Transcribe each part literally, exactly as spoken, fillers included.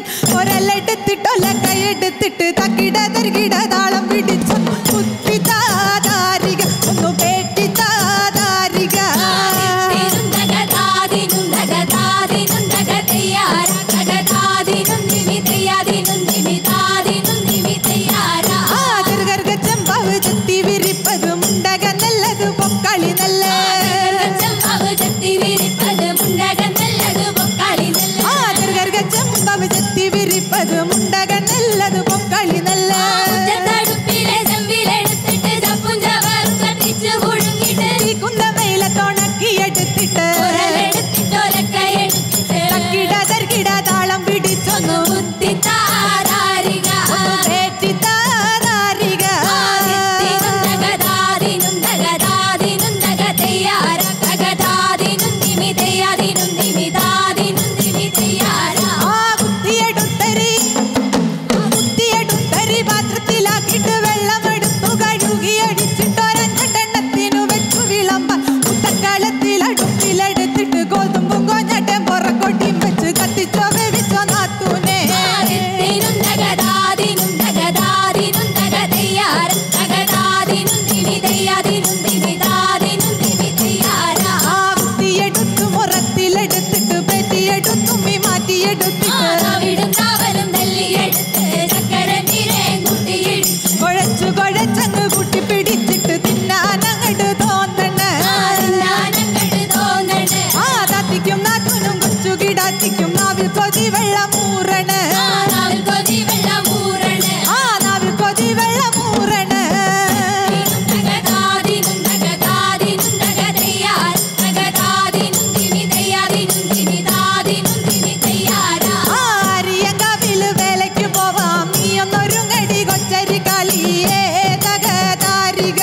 ഒരല്ലെടുത്തിട്ടൊല്ല കൈയെടുത്തിട്ട് തക്കിട തരികിട താളം പിടിച്ചു കുത്തി താതാരിക ഒന്ന് പേട്ടി താതാരിക ചെമ്പവ് ചെത്തി വിരിപ്പത് മുണ്ടക നല്ലത് പൊക്കളി നല്ല ചെമ്പവ് ചെത്തി വിരിപ്പത് മുണ്ടക നല്ലത് പൊക്കളി നല്ല കുന്തമയില തൊണക്കിയെടുത്തിട്ട് തക്കിട തർക്കിട താളം പിടിച്ചൊന്നു കുത്തി താതാരിക പേറ്റി താതാരിക പാത്രത്തിലാക്കിട്ട് വെള്ളമെടുത്തു കഴുകി അടിച്ചിട്ടൊരഞ്ചെണ്ണത്തിനു വെച്ചു വിളമ്പ മുത്തക്കാലത്തിൽ അടുപ്പിലെടുത്തിട്ട് ഗോതമ്പും കൊഞ്ഞട്ടം പുറക്കൊട്ടിയും വെച്ച് കത്തിച്ചോ വേവിച്ചോ നാത്തൂനെ കുത്തിയെടുത്തു മുറത്തിലെടുത്തിട്ട് പെറ്റിയെടുത്തു മീ മാറ്റിയെടുത്തിട്ട് കുഴച്ചു കുഴച്ചങ്ങ് കൂട്ടി പിടിച്ചിട്ട് തിന്നാനങ്ങട് തോന്നണ ആ താത്തിക്കും നാത്തൂനും കൊച്ചു കിടാത്തിക്കും നാവിൽ കൊതി വെള്ളം മൂറണ ആ നാവിൽ കൊതി വെള്ളം മൂറണ ആര്യങ്കാവില് വേലയ്ക്ക് പോവാം നീ ഒന്നൊരുങ്ങടി കൊച്ചരി കളിയേ തകതാരിക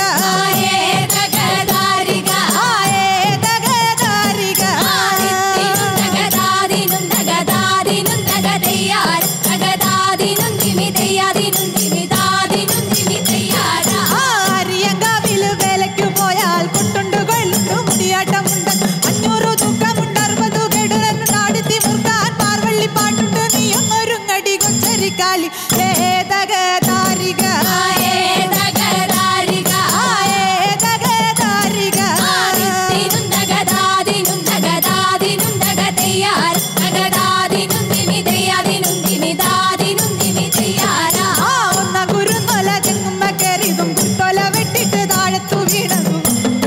ആര്യങ്കാവില് വേലയ്ക്ക് പോയാൽ കൊണ്ടുണ്ട് കൊള്ളുന്നു മുടിയാട്ടമുണ്ട് അഞ്ഞൂറ് തൂക്കമുണ്ട് അറുപത് കെടുരൻ നാടുത്തി മുറുക്കാൻ പാർവള്ളി പാട്ടുണ്ട് നീ ഒന്നൊരുങ്ങടി കൊച്ചരി കളി ഏ തകതാരിക ഒന്ന കുരുന്നൊല തെങ്ങുമ്മ കയറിയതും കുത്തൊല വെട്ടിട്ട് താഴത്തു വീണതും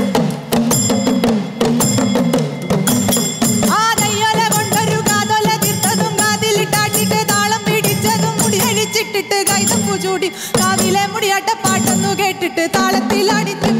ആ തയ്യൊല കൊണ്ടൊരു കാതൊല തീർത്തതും കാതിലിട്ടാട്ടിട്ട് താളം പിടിച്ചതും മുടി അഴിച്ചിട്ടിട്ട് കൈതപ്പു ചൂടി കാവിലെ മുടിയാട്ട പാട്ടൊന്നു കേട്ടിട്ട് താളത്തിലാടിച്ച്